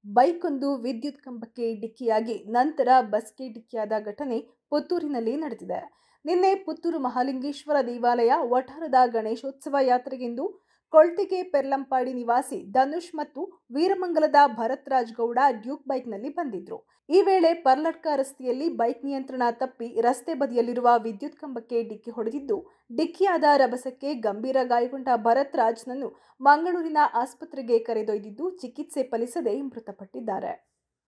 Bike ಒಂದು ವಿದ್ಯುತ್ ಕಂಬಕ್ಕೆ ಡಿಕ್ಕಿಯಾಗಿ ನಂತರ ಬಸ್ಗೆ ಡಿಕ್ಕಿಯಾದ ಘಟನೆ ಪುತ್ತೂರಿನಲ್ಲಿ ನಡೆದಿದೆ. ನಿನ್ನೆ ಪುತ್ತೂರು ಮಹಾಲಿಂಗೇಶ್ವರ ದೇವಾಲಯ ವಠಾರದ ಗಣೇಶೋತ್ಸವ ಯಾತ್ರೆಗೆಂದು ಕೊಳ್ತಿಗೆ ಪೆರ್ಲಂಪಾಡಿ ನಿವಾಸಿ ಧನುಷ್ ಮತ್ತು ವೀರಮಂಗಲದ ಭರತ್ ರಾಜ್ ಗೌಡ ಡ್ಯೂಕ್ ಬೈಕ್ನಲ್ಲಿ ಬಂದಿದ್ರು. ಈ ವೇಳೆ ಪರ್ಲಟ್ಕ ರಸ್ತೆಯಲ್ಲಿ ಬೈಕ್ ನಿಯಂತ್ರಣ ತಪ್ಪಿ ರಸ್ತೆ ಬದಿಯಲ್ಲಿರುವ ವಿದ್ಯುತ್ ಕಂಬಕ್ಕೆ ಡಿಕ್ಕಿ ಹೊಡೆದಿದ್ದು, ಡಿಕ್ಕಿಯಾದ ರಭಸಕ್ಕೆ ಗಂಭೀರ ಗಾಯಗೊಂಡ ಭರತ್ ರಾಜ್ನನ್ನು ಮಂಗಳೂರಿನ ಆಸ್ಪತ್ರೆಗೆ ಕರೆದೊಯ್ದಿದ್ದು ಚಿಕಿತ್ಸೆ ಫಲಿಸದೆ ಮೃತಪಟ್ಟಿದ್ದಾರೆ.